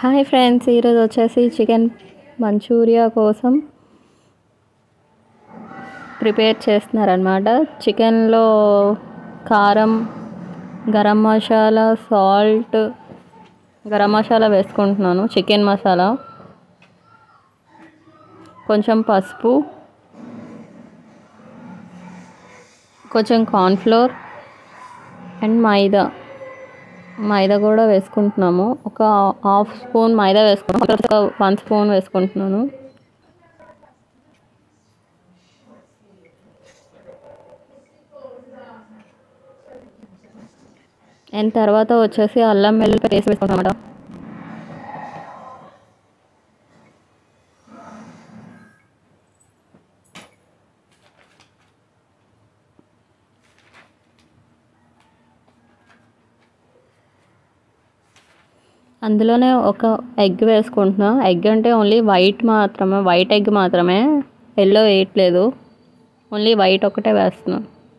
Hi friends, ఈరోజు వచ్చేసి chicken Manchuria కోసం ప్రిపేర్ చేస్తున్నారనమాట. చికెన్లో కారం, గరం మసాలా, సాల్ట్, గరం మసాలా వేసుకుంటున్నాను, చికెన్ మసాలా, కొంచెం పసుపు, కొంచెం కార్న్ఫ్లోర్ అండ్ మైదా కూడా వేసుకుంటున్నాము. ఒక హాఫ్ స్పూన్ మైదా వేసుకుంటాము, ఒక 1 స్పూన్ వేసుకుంటున్నాను. అండ్ తర్వాత వచ్చేసి అల్లం వెల్లుల్లి పేస్ట్ వేసుకుంటాం. అందులోనే ఒక ఎగ్ వేసుకుంటున్నా. ఎగ్ అంటే ఓన్లీ వైట్ ఎగ్ మాత్రమే, ఎల్లో వేయట్లేదు, ఓన్లీ వైట్ ఒకటే వేస్తున్నా.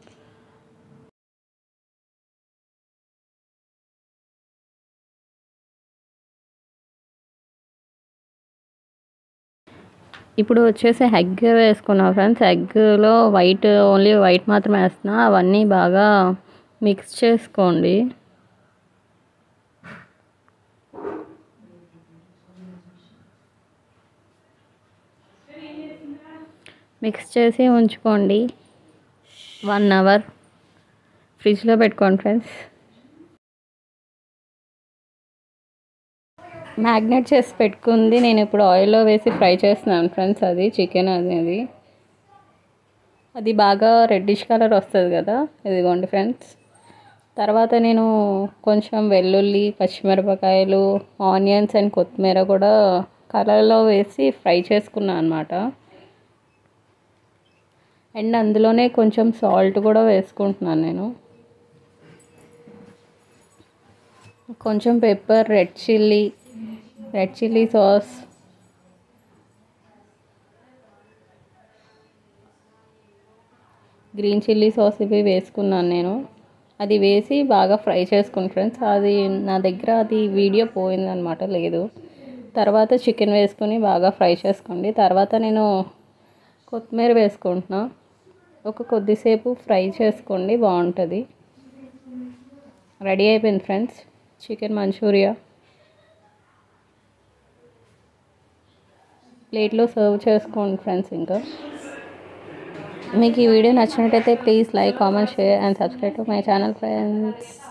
ఇప్పుడు వచ్చేసి ఎగ్ వేసుకున్నా ఫ్రెండ్స్. ఎగ్లో ఓన్లీ వైట్ మాత్రమే వేస్తున్నా. అవన్నీ బాగా మిక్స్ చేసుకోండి. మిక్స్ చేసి ఉంచుకోండి. 1 అవర్ ఫ్రిడ్జ్లో పెట్టుకోండి ఫ్రెండ్స్. మ్యాగ్నేట్ చేసి పెట్టుకుంది నేను ఇప్పుడు ఆయిల్లో వేసి ఫ్రై చేస్తున్నాను ఫ్రెండ్స్. అది చికెన్ అనేది అది బాగా రెడ్డిష్ కలర్ వస్తుంది కదా, ఇదిగోండి ఫ్రెండ్స్. తర్వాత నేను కొంచెం వెల్లుల్లి, పచ్చిమిరపకాయలు, ఆనియన్స్ అండ్ కొత్తిమీర కూడా కలర్లో వేసి ఫ్రై చేసుకున్నాను అనమాట. అండ్ అందులోనే కొంచెం సాల్ట్ కూడా వేసుకుంటున్నాను నేను, కొంచెం pepper, red chilli sauce, green chilli sauce ఇవి వేసుకున్నాను నేను. అది వేసి బాగా ఫ్రై చేసుకుని ఫ్రెండ్స్. అది నా దగ్గర అది వీడియో పోయిందనమాట, లేదు. తర్వాత చికెన్ వేసుకొని బాగా ఫ్రై చేసుకోండి. తర్వాత నేను కొత్తిమీర వేసుకుంటున్నా. కొద్దిసేపు ఫ్రై చేసుకోండి, బాగుంటుంది. రెడీ అయిపోయింది ఫ్రెండ్స్ చికెన్ మంచూరియా. ప్లేట్లో సర్వ్ చేసుకోండి ఫ్రెండ్స్. ఇంకా మీకు ఈ వీడియో నచ్చినట్టయితే please like, comment, share and subscribe to my channel friends.